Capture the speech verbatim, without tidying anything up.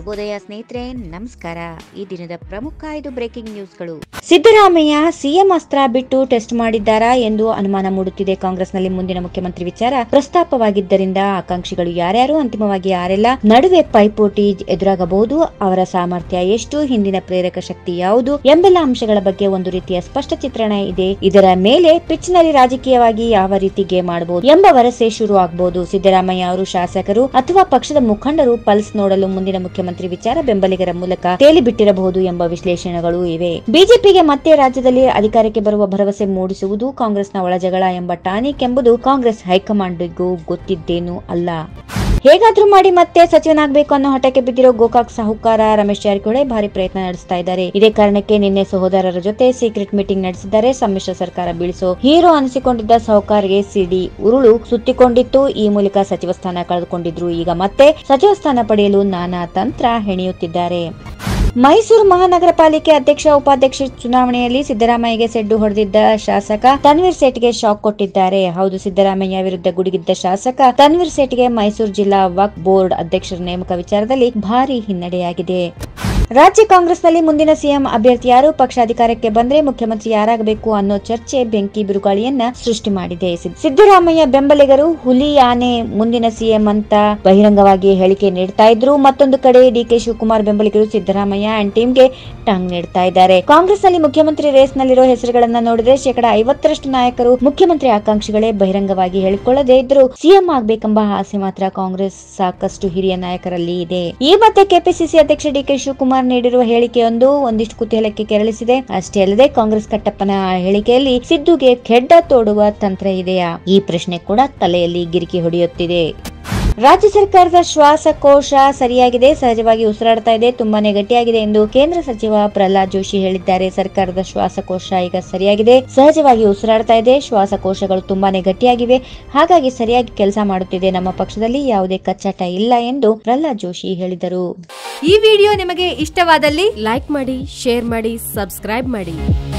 ಶುಭೋದಯ ಸ್ನೇಹಿತರೆ, ನಮಸ್ಕಾರ. ಈ ದಿನದ ಪ್ರಮುಖ ಐದು ಬ್ರೇಕಿಂಗ್ ನ್ಯೂಸ್ಗಳು. ಸಿದ್ದರಾಮಯ್ಯ ಸಿಎಂ ಅಸ್ತ್ರ ಬಿಟ್ಟು ಟೆಸ್ಟ್ ಮಾಡಿದ್ದಾರಾ ಎಂದು ಅನುಮಾನ ಮೂಡುತ್ತಿದೆ. ಕಾಂಗ್ರೆಸ್ನಲ್ಲಿ ಮುಂದಿನ ಮುಖ್ಯಮಂತ್ರಿ ವಿಚಾರ ಪ್ರಸ್ತಾಪವಾಗಿದ್ದರಿಂದ ಆಕಾಂಕ್ಷಿಗಳು ಯಾರ್ಯಾರು, ಅಂತಿಮವಾಗಿ ಯಾರೆಲ್ಲ ನಡುವೆ ಪೈಪೋಟಿ ಎದುರಾಗಬಹುದು, ಅವರ ಸಾಮರ್ಥ್ಯ ಎಷ್ಟು, ಹಿಂದಿನ ಪ್ರೇರಕ ಶಕ್ತಿ ಯಾವುದು ಎಂಬೆಲ್ಲ ಅಂಶಗಳ ಬಗ್ಗೆ ಒಂದು ರೀತಿಯ ಸ್ಪಷ್ಟ ಚಿತ್ರಣ ಇದೆ. ಇದರ ಮೇಲೆ ಪಿಚ್ ನಲ್ಲಿ ರಾಜಕೀಯವಾಗಿ ಯಾವ ರೀತಿ ಗೇಮ್ ಮಾಡಬಹುದು ಎಂಬ ವರಸೆ ಶುರು ಆಗಬಹುದು. ಸಿದ್ದರಾಮಯ್ಯ ಅವರು ಶಾಸಕರು ಅಥವಾ ಪಕ್ಷದ ಮುಖಂಡರು ಪಲ್ಸ್ ನೋಡಲು ಮುಂದಿನ ಮುಖ್ಯಮಂತ್ರಿ ವಿಚಾರ ಬೆಂಬಲಿಗರ ಮೂಲಕ ತೇಲಿ ಬಿಟ್ಟಿರಬಹುದು ಎಂಬ ವಿಶ್ಲೇಷಣೆಗಳು ಇವೆ. ಬಿಜೆಪಿಗೆ ಮತ್ತೆ ರಾಜ್ಯದಲ್ಲಿ ಅಧಿಕಾರಕ್ಕೆ ಬರುವ ಭರವಸೆ ಮೂಡಿಸುವುದು ಕಾಂಗ್ರೆಸ್ನ ಒಳಜಗಳ ಎಂಬ ಟಾನಿಕ್ ಎಂಬುದು ಕಾಂಗ್ರೆಸ್ ಹೈಕಮಾಂಡ್ಗೂ ಗೊತ್ತಿದ್ದೇನೂ ಅಲ್ಲ. ಹೇಗಾದ್ರೂ ಮಾಡಿ ಮತ್ತೆ ಸಚಿವನಾಗಬೇಕು ಅನ್ನೋ ಹಠಕ್ಕೆ ಬಿದ್ದಿರೋ ಗೋಕಾಕ್ ಸಾಹುಕಾರ ರಮೇಶ್ ಜಾರಕಿಹೊಳಿ ಭಾರಿ ಪ್ರಯತ್ನ ನಡೆಸ್ತಾ ಇದ್ದಾರೆ. ಇದೇ ಕಾರಣಕ್ಕೆ ನಿನ್ನೆ ಸಹೋದರರ ಜೊತೆ ಸೀಕ್ರೆಟ್ ಮೀಟಿಂಗ್ ನಡೆಸಿದ್ದಾರೆ. ಸಮ್ಮಿಶ್ರ ಸರ್ಕಾರ ಬೀಳಿಸೋ ಹೀರೋ ಅನಿಸಿಕೊಂಡಿದ್ದ ಸಾಹುಕಾರ್ಗೆ ಸಿಡಿ ಉರುಳು ಸುತ್ತಿಕೊಂಡಿತ್ತು. ಈ ಮೂಲಕ ಸಚಿವ ಸ್ಥಾನ ಕಳೆದುಕೊಂಡಿದ್ರು. ಈಗ ಮತ್ತೆ ಸಚಿವ ಸ್ಥಾನ ಪಡೆಯಲು ನಾನಾ ತಂತ್ರ ಹೆಣೆಯುತ್ತಿದ್ದಾರೆ. ಮೈಸೂರು ಮಹಾನಗರ ಪಾಲಿಕೆ ಅಧ್ಯಕ್ಷ ಉಪಾಧ್ಯಕ್ಷ ಚುನಾವಣೆಯಲ್ಲಿ ಸಿದ್ದರಾಮಯ್ಯಗೆ ಸೆಡ್ಡು ಹೊಡೆದಿದ್ದ ಶಾಸಕ ತನ್ವೀರ್ ಸೇಠ್ಗೆ ಶಾಕ್ ಕೊಟ್ಟಿದ್ದಾರೆ. ಹೌದು, ಸಿದ್ದರಾಮಯ್ಯ ವಿರುದ್ಧ ಗುಡುಗಿದ್ದ ಶಾಸಕ ತನ್ವೀರ್ ಸೇಠ್ಗೆ ಮೈಸೂರು ಜಿಲ್ಲಾ ವಕ್ಫ್ ಬೋರ್ಡ್ ಅಧ್ಯಕ್ಷರ ನೇಮಕ ವಿಚಾರದಲ್ಲಿ ಭಾರಿ ಹಿನ್ನಡೆಯಾಗಿದೆ. ರಾಜ್ಯ ಕಾಂಗ್ರೆಸ್ನಲ್ಲಿ ಮುಂದಿನ ಸಿಎಂ ಅಭ್ಯರ್ಥಿ ಯಾರು, ಪಕ್ಷ ಅಧಿಕಾರಕ್ಕೆ ಬಂದ್ರೆ ಮುಖ್ಯಮಂತ್ರಿ ಯಾರಾಗಬೇಕು ಅನ್ನೋ ಚರ್ಚೆ ಬೆಂಕಿ ಬಿರುಗಾಳಿಯನ್ನ ಸೃಷ್ಟಿ ಮಾಡಿದೆ. ಸಿದ್ದರಾಮಯ್ಯ ಬೆಂಬಲಿಗರು ಹುಲಿ ಆನೆ ಮುಂದಿನ ಸಿಎಂ ಅಂತ ಬಹಿರಂಗವಾಗಿ ಹೇಳಿಕೆ ನೀಡ್ತಾ ಇದ್ರು. ಮತ್ತೊಂದು ಕಡೆ ಡಿಕೆ ಶಿವಕುಮಾರ್ ಬೆಂಬಲಿಗರು ಸಿದ್ದರಾಮಯ್ಯ ಅಂಡ್ ಟೀಮ್ಗೆ ಟಾಂಗ್ ನೀಡ್ತಾ ಇದ್ದಾರೆ. ಕಾಂಗ್ರೆಸ್ ನಲ್ಲಿ ಮುಖ್ಯಮಂತ್ರಿ ರೇಸ್ ನಲ್ಲಿರೋ ಹೆಸರುಗಳನ್ನ ನೋಡಿದ್ರೆ ಶೇಕಡಾ ಐವತ್ತರಷ್ಟು ನಾಯಕರು ಮುಖ್ಯಮಂತ್ರಿ ಆಕಾಂಕ್ಷಿಗಳೇ ಬಹಿರಂಗವಾಗಿ ಹೇಳಿಕೊಳ್ಳದೇ ಇದ್ರು ಸಿಎಂ ಆಗ್ಬೇಕೆಂಬ ಆಸೆ ಮಾತ್ರ ಕಾಂಗ್ರೆಸ್ ಸಾಕಷ್ಟು ಹಿರಿಯ ನಾಯಕರಲ್ಲಿ ಇದೆ. ಈ ಮಧ್ಯೆ ಕೆಪಿಸಿಸಿ ಅಧ್ಯಕ್ಷ ಡಿಕೆ ಶಿವಕುಮಾರ್ ನೀಡಿರುವ ಹೇಳಿಕೆಯೊಂದು ಒಂದಿಷ್ಟು ಕುತೂಹಲಕ್ಕೆ ಕೆರಳಿಸಿದೆ. ಅಷ್ಟೇ ಅಲ್ಲದೆ ಕಾಂಗ್ರೆಸ್ ಕಟ್ಟಪ್ಪನ ಹೇಳಿಕೆಯಲ್ಲಿ ಸಿದ್ದುಗೆ ಖೆಡ್ಡ ತೋಡುವ ತಂತ್ರ ಇದೆಯಾ, ಈ ಪ್ರಶ್ನೆ ಕೂಡ ತಲೆಯಲ್ಲಿ ಗಿರಿಕಿ ಹೊಡೆಯುತ್ತಿದೆ. ರಾಜ್ಯ ಸರ್ಕಾರದ ಶ್ವಾಸಕೋಶ ಸರಿಯಾಗಿದೆ, ಸಹಜವಾಗಿ ಉಸಿರಾಡ್ತಾ ಇದೆ, ತುಂಬಾನೇ ಗಟ್ಟಿಯಾಗಿದೆ ಎಂದು ಕೇಂದ್ರ ಸಚಿವ ಪ್ರಹ್ಲಾದ್ ಜೋಶಿ ಹೇಳಿದ್ದಾರೆ. ಸರ್ಕಾರದ ಶ್ವಾಸಕೋಶ ಈಗ ಸರಿಯಾಗಿದೆ, ಸಹಜವಾಗಿ ಉಸಿರಾಡ್ತಾ ಇದೆ, ಶ್ವಾಸಕೋಶಗಳು ತುಂಬಾನೇ ಗಟ್ಟಿಯಾಗಿವೆ, ಹಾಗಾಗಿ ಸರಿಯಾಗಿ ಕೆಲಸ ಮಾಡುತ್ತಿದೆ. ನಮ್ಮ ಪಕ್ಷದಲ್ಲಿ ಯಾವುದೇ ಕಚ್ಚಾಟ ಇಲ್ಲ ಎಂದು ಪ್ರಹ್ಲಾದ್ ಜೋಶಿ ಹೇಳಿದರು. ಈ ವಿಡಿಯೋ ನಿಮಗೆ ಇಷ್ಟವಾದಲ್ಲಿ ಲೈಕ್ ಮಾಡಿ, ಶೇರ್ ಮಾಡಿ, ಸಬ್ಸ್ಕ್ರೈಬ್ ಮಾಡಿ.